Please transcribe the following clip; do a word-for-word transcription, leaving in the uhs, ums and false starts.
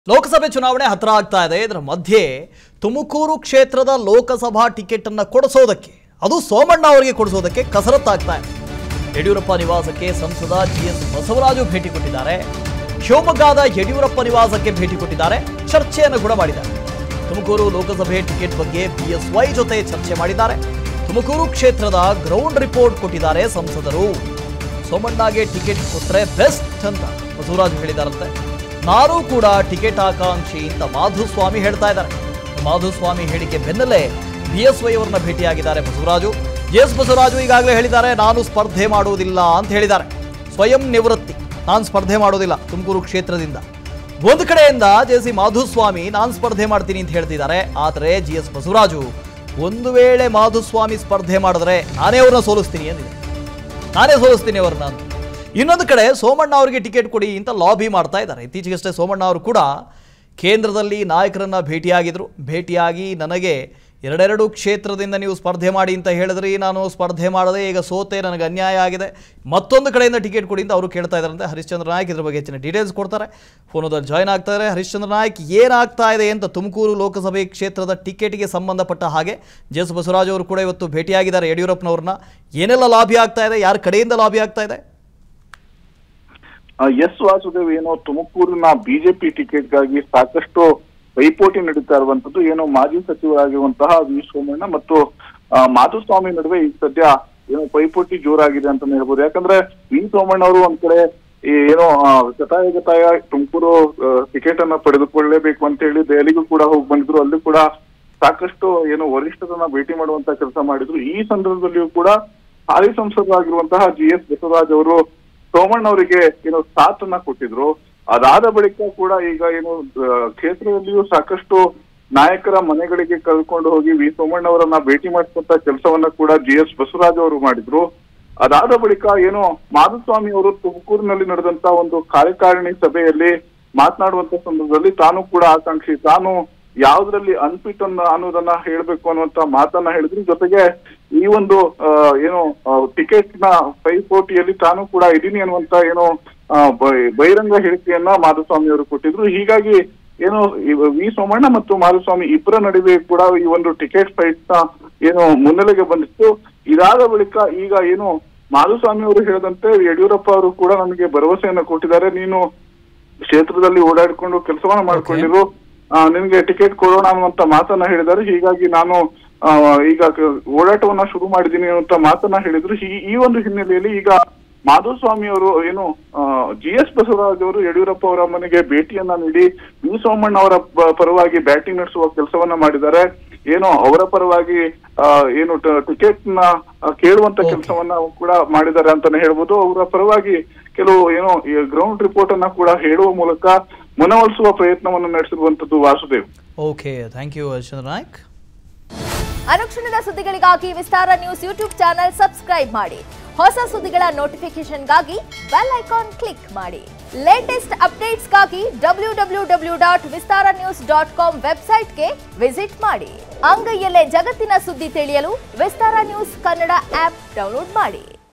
ಲೋಕಸಭೆ ಚುನಾವಣೆ ಹತ್ರ ಆಗ್ತಾ ಇದೆ. ಇದರ ಮಧ್ಯೆ ತುಮಕೂರು ಕ್ಷೇತ್ರದ ಲೋಕಸಭಾ ಟಿಕೆಟ್ ಅನ್ನು ಕೊಡಿಸೋದಕ್ಕೆ, ಅದು ಸೋಮಣ್ಣ ಅವರಿಗೆ ಕೊಡಿಸೋದಕ್ಕೆ ಕಸರತ್ತಾಗ್ತಾ ಇದೆ. ಯಡಿಯೂರಪ್ಪ ನಿವಾಸಕ್ಕೆ ಸಂಸದ ಜಿಎಸ್ ಬಸವರಾಜು ಭೇಟಿ ಕೊಟ್ಟಿದ್ದಾರೆ. ಶಿವಮೊಗ್ಗದ ಯಡಿಯೂರಪ್ಪ ನಿವಾಸಕ್ಕೆ ಭೇಟಿ ಕೊಟ್ಟಿದ್ದಾರೆ. ಚರ್ಚೆಯನ್ನು ಕೂಡ ಮಾಡಿದ್ದಾರೆ. ತುಮಕೂರು ಲೋಕಸಭೆ ಟಿಕೆಟ್ ಬಗ್ಗೆ ಬಿಎಸ್ವೈ ಜೊತೆ ಚರ್ಚೆ ಮಾಡಿದ್ದಾರೆ. ತುಮಕೂರು ಕ್ಷೇತ್ರದ ಗ್ರೌಂಡ್ ರಿಪೋರ್ಟ್ ಕೊಟ್ಟಿದ್ದಾರೆ ಸಂಸದರು. ಸೋಮಣ್ಣಗೆ ಟಿಕೆಟ್ ಕೊಟ್ಟರೆ ಬೆಸ್ಟ್ ಅಂತ ಬಸವರಾಜು ಹೇಳಿದಾರಂತೆ. ನಾನು ಕೂಡ ಟಿಕೆಟ್ ಆಕಾಂಕ್ಷಿ ಅಂತ ಮಾಧುಸ್ವಾಮಿ ಹೇಳ್ತಾ ಇದ್ದಾರೆ. ಮಾಧುಸ್ವಾಮಿ ಹೇಳಿಕೆ ಬೆನ್ನಲ್ಲೇ ಬಿಎಸ್ವೈ ಅವರನ್ನ ಭೇಟಿಯಾಗಿದ್ದಾರೆ ಬಸವರಾಜು. ಎಸ್ ಬಸವರಾಜು ಈಗಾಗಲೇ ಹೇಳಿದ್ದಾರೆ, ನಾನು ಸ್ಪರ್ಧೆ ಮಾಡುವುದಿಲ್ಲ ಅಂತ ಹೇಳಿದ್ದಾರೆ. ಸ್ವಯಂ ನಿವೃತ್ತಿ, ನಾನು ಸ್ಪರ್ಧೆ ಮಾಡೋದಿಲ್ಲ ತುಮಕೂರು ಕ್ಷೇತ್ರದಿಂದ. ಒಂದು ಕಡೆಯಿಂದ ಜೆ ಸಿ ಮಾಧುಸ್ವಾಮಿ ನಾನು ಸ್ಪರ್ಧೆ ಮಾಡ್ತೀನಿ ಅಂತ ಹೇಳ್ತಿದ್ದಾರೆ. ಆದರೆ ಜಿ ಎಸ್ ಬಸವರಾಜು ಒಂದು ವೇಳೆ ಮಾಧುಸ್ವಾಮಿ ಸ್ಪರ್ಧೆ ಮಾಡಿದ್ರೆ ನಾನೇ ಅವ್ರನ್ನ ಸೋಲಿಸ್ತೀನಿ ಅಂದಿದೆ. ನಾನೇ ಸೋಲಿಸ್ತೀನಿ ಅವ್ರನ್ನ ಅಂತ. ಇನ್ನೊಂದು ಕಡೆ ಸೋಮಣ್ಣ ಅವರಿಗೆ ಟಿಕೆಟ್ ಕೊಡಿ ಅಂತ ಲಾಬಿ ಮಾಡ್ತಾ ಇದ್ದಾರೆ. ಇತ್ತೀಚೆಗಷ್ಟೇ ಸೋಮಣ್ಣ ಅವರು ಕೂಡ ಕೇಂದ್ರದಲ್ಲಿ ನಾಯಕರನ್ನ ಭೇಟಿಯಾಗಿದ್ರು. ಭೇಟಿಯಾಗಿ ನನಗೆ ಎರಡೆರಡು ಕ್ಷೇತ್ರದಿಂದ ನೀವು ಸ್ಪರ್ಧೆ ಮಾಡಿ ಅಂತ ಹೇಳಿದ್ರಿ, ನಾನು ಸ್ಪರ್ಧೆ ಮಾಡದೆ, ಈಗ ಸೋತೆ, ನನಗೆ ಅನ್ಯಾಯ ಆಗಿದೆ, ಮತ್ತೊಂದು ಕಡೆಯಿಂದ ಟಿಕೆಟ್ ಕೊಡಿ ಅಂತ ಅವರು ಕೇಳ್ತಾ ಇದ್ದಾರಂತೆ. ಹರಿಶ್ಚಂದ್ರ ನಾಯ್ಕ್ ಇದ್ರ ಬಗ್ಗೆ ಹೆಚ್ಚಿನ ಡೀಟೇಲ್ಸ್ ಕೊಡ್ತಾರೆ. ಫೋನದಲ್ಲಿ ಜಾಯ್ನ್ ಆಗ್ತಾರೆ. ಹರಿಶ್ಚಂದ್ರ ನಾಯ್ಕ್, ಏನಾಗ್ತಾ ಇದೆ ಅಂತ ತುಮಕೂರು ಲೋಕಸಭೆ ಕ್ಷೇತ್ರದ ಟಿಕೆಟ್ಗೆ ಸಂಬಂಧಪಟ್ಟ ಹಾಗೆ ಜೆ ಎಸ್ ಬಸವರಾಜ್ ಅವರು ಕೂಡ ಇವತ್ತು ಭೇಟಿಯಾಗಿದ್ದಾರೆ ಯಡಿಯೂರಪ್ಪನವ್ರನ್ನ. ಏನೆಲ್ಲ ಲಾಬಿ ಆಗ್ತಾ ಇದೆ, ಯಾರ ಕಡೆಯಿಂದ ಲಾಬಿ ಆಗ್ತಾ ಇದೆ? ಎಸ್ ವಾಸುದೇವ್, ಏನೋ ತುಮಕೂರಿನ ಬಿಜೆಪಿ ಟಿಕೆಟ್ಗಾಗಿ ಸಾಕಷ್ಟು ಪೈಪೋಟಿ ನಡೀತಾ ಇರುವಂತದ್ದು. ಏನೋ ಮಾಜಿ ಸಚಿವರಾಗಿರುವಂತಹ ವಿ ಸೋಮಣ್ಣ ಮತ್ತು ಮಾಧುಸ್ವಾಮಿ ನಡುವೆ ಈಗ ಸದ್ಯ ಏನೋ ಪೈಪೋಟಿ ಜೋರಾಗಿದೆ ಅಂತಾನೆ ಹೇಳ್ಬೋದು. ಯಾಕಂದ್ರೆ ವಿ ಸೋಮಣ್ಣ ಅವರು ಒಂದ್ ಕಡೆ ಏನೋ ಗತಾಯ ಗತಾಯ ತುಮಕೂರು ಟಿಕೆಟ್ ಅನ್ನ ಪಡೆದುಕೊಳ್ಳಲೇಬೇಕು ಅಂತ ಹೇಳಿ ದೆಹಲಿಗೂ ಕೂಡ ಹೋಗಿ ಬಂದಿದ್ರು. ಅಲ್ಲಿ ಕೂಡ ಸಾಕಷ್ಟು ಏನೋ ವರಿಷ್ಠರನ್ನ ಭೇಟಿ ಮಾಡುವಂತ ಕೆಲಸ ಮಾಡಿದ್ರು. ಈ ಸಂದರ್ಭದಲ್ಲಿಯೂ ಕೂಡ ಹಾಲಿ ಸಂಸದರಾಗಿರುವಂತಹ ಜಿ ಎಸ್ ಬಸವರಾಜ್ ಅವರು ಸೋಮಣ್ಣ ಅವರಿಗೆ ಏನೋ ಸಾಥನ್ನ ಕೊಟ್ಟಿದ್ರು. ಅದಾದ ಬಳಿಕ ಕೂಡ ಈಗ ಏನು ಕ್ಷೇತ್ರದಲ್ಲಿಯೂ ಸಾಕಷ್ಟು ನಾಯಕರ ಮನೆಗಳಿಗೆ ಕರ್ಕೊಂಡು ಹೋಗಿ ವಿ ಸೋಮಣ್ಣ ಅವರನ್ನ ಭೇಟಿ ಮಾಡಿಸುವಂತ ಕೆಲಸವನ್ನ ಕೂಡ ಜಿ ಎಸ್ ಬಸವರಾಜ್ ಅವರು ಮಾಡಿದ್ರು. ಅದಾದ ಬಳಿಕ ಏನು ಮಾಧುಸ್ವಾಮಿ ಅವರು ತುಮಕೂರಿನಲ್ಲಿ ನಡೆದಂತ ಒಂದು ಕಾರ್ಯಕಾರಿಣಿ ಸಭೆಯಲ್ಲಿ ಮಾತನಾಡುವಂತ ಸಂದರ್ಭದಲ್ಲಿ ತಾನು ಕೂಡ ಆಕಾಂಕ್ಷಿ, ತಾನು ಯಾವ್ದ್ರಲ್ಲಿ ಅನ್ಫಿಟ್ ಅನ್ನ ಅನ್ನೋದನ್ನ ಹೇಳ್ಬೇಕು ಅನ್ನುವಂತ ಮಾತನ್ನ ಹೇಳಿದ್ರು. ಜೊತೆಗೆ ಈ ಒಂದು ಏನು ಟಿಕೆಟ್ ನ ಪೈಪೋಟಿಯಲ್ಲಿ ತಾನು ಕೂಡ ಇದೀನಿ ಅನ್ನುವಂತ ಏನೋ ಬಹಿರಂಗ ಹೇಳಿಕೆಯನ್ನ ಮಾಧುಸ್ವಾಮಿ ಅವರು ಕೊಟ್ಟಿದ್ರು. ಹೀಗಾಗಿ ಏನು ವಿ ಸೋಮಣ್ಣ ಮತ್ತು ಮಾಧುಸ್ವಾಮಿ ಇಬ್ಬರ ನಡುವೆ ಕೂಡ ಈ ಒಂದು ಟಿಕೆಟ್ ಫೈಟ್ ನ ಏನು ಮುನ್ನೆಲೆಗೆ ಬಂದಿತ್ತು. ಇದಾದ ಬಳಿಕ ಈಗ ಏನು ಮಾಧುಸ್ವಾಮಿ ಅವರು ಹೇಳಿದಂತೆ ಯಡಿಯೂರಪ್ಪ ಅವರು ಕೂಡ ನಮಗೆ ಭರವಸೆಯನ್ನ ಕೊಟ್ಟಿದ್ದಾರೆ, ನೀನು ಕ್ಷೇತ್ರದಲ್ಲಿ ಓಡಾಡಿಕೊಂಡು ಕೆಲಸವನ್ನ ಮಾಡ್ಕೊಂಡಿರು, ನಿನ್ಗೆ ಟಿಕೆಟ್ ಕೊಡೋಣ ಅನ್ನುವಂತ ಮಾತನ್ನ ಹೇಳಿದ್ದಾರೆ. ಹೀಗಾಗಿ ನಾನು ಈಗ ಓಡಾಟವನ್ನ ಶುರು ಮಾಡಿದ್ದೀನಿ ಅನ್ನುವಂತ ಮಾತನ್ನ ಹೇಳಿದ್ರು. ಈ ಒಂದು ಹಿನ್ನೆಲೆಯಲ್ಲಿ ಈಗ ಮಾಧುಸ್ವಾಮಿ ಅವರು ಏನು ಜಿ ಎಸ್ ಬಸವರಾಜ್ ಅವರು ಯಡಿಯೂರಪ್ಪ ಅವರ ಮನೆಗೆ ಭೇಟಿಯನ್ನ ನೀಡಿ ವಿ ಸೋಮಣ್ಣ ಅವರ ಪರವಾಗಿ ಬ್ಯಾಟಿಂಗ್ ನಡೆಸುವ ಕೆಲಸವನ್ನ ಮಾಡಿದ್ದಾರೆ. ಏನೋ ಅವರ ಪರವಾಗಿ ಏನು ಟಿಕೆಟ್ ನ ಕೇಳುವಂತ ಕೆಲಸವನ್ನ ಕೂಡ ಮಾಡಿದ್ದಾರೆ ಅಂತಾನೆ ಹೇಳ್ಬೋದು. ಅವರ ಪರವಾಗಿ ಕೆಲವು ಏನೋ ಗ್ರೌಂಡ್ ರಿಪೋರ್ಟ್ ಅನ್ನ ಕೂಡ ಹೇಳುವ ಮೂಲಕ ಮನವೊಲಿಸುವ ಪ್ರಯತ್ನವನ್ನು ನಡೆಸಿರುವಂತದ್ದು. Vasudev, okay, thank you Harishchandra Naik. ಅನುಕ್ಷಣದ ಸುದ್ದಿಗಳಿಗಾಗಿ Vistara news YouTube channel subscribe ಮಾಡಿ. ಹೊಸ ಸುದ್ದಿಗಳ ನೋಟಿಫಿಕೇಶನ್ಗಾಗಿ ಬೆಲ್ ಐಕಾನ್ ಕ್ಲಿಕ್ ಮಾಡಿ. ಲೇಟೆಸ್ಟ್ ಅಪ್ಡೇಟ್ಸ್ಗಾಗಿ W W W dot Vistara news dot com ವೆಬ್ಸೈಟ್ಗೆ ವಿಸಿಟ್ ಮಾಡಿ. ಅಂಗೈಯಲ್ಲೇ ಜಗತ್ತಿನ ಸುದ್ದಿ ತಿಳಿಯಲು Vistara news Kannada app download ಮಾಡಿ.